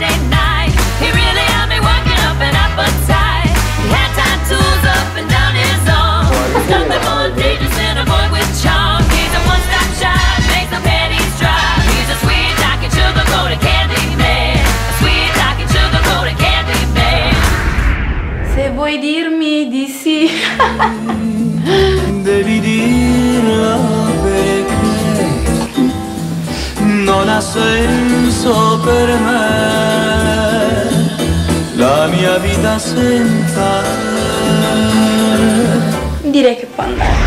Friday night. He really had me working up an appetite. He had tattoos up and down his arm. There's nothing more dangerous than a boy with charm. He's a one-stop shop, makes the panties dry. He's a sweet talking sugar-coated candy man. A sweet talking sugar-coated candy man. Se vuoi dirmi di sì. Devi dirla perché non ha senso per me la mia vita senza te. Direi che può andare.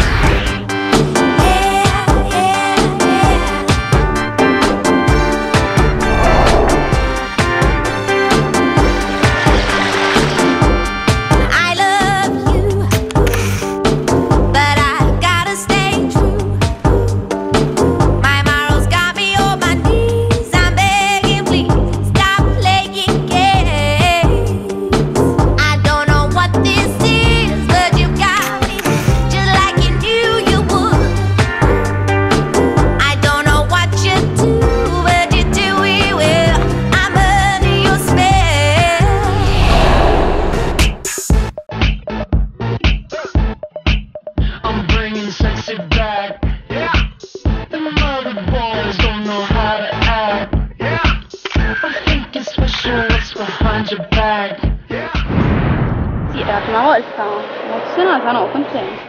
Sì, è la prima volta, emozionata, no, contenta.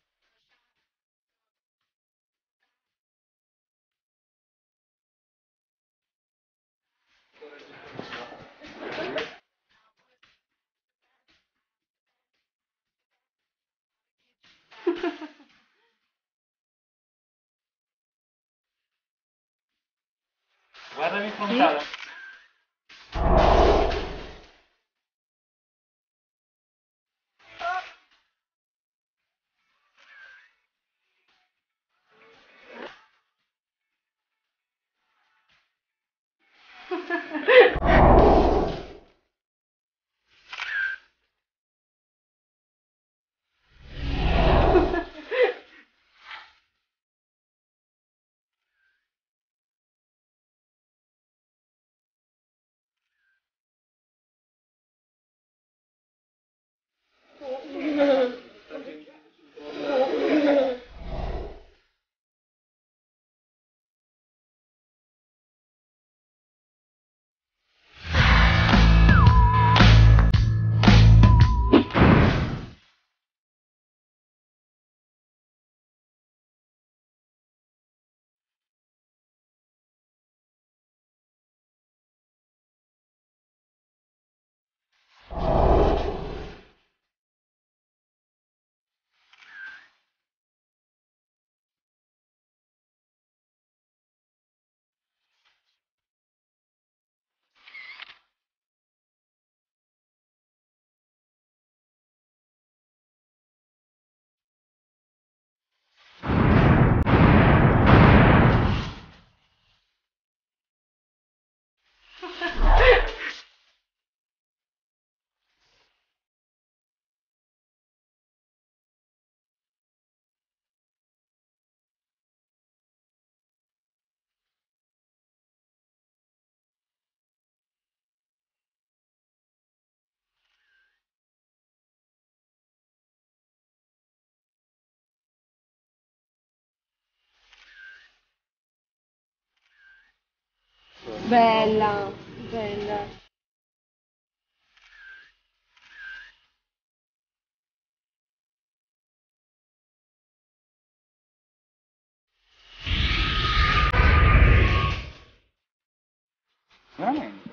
Guardami in frontale. Bella, bella. Veramente?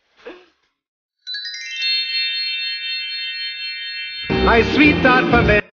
My sweetheart,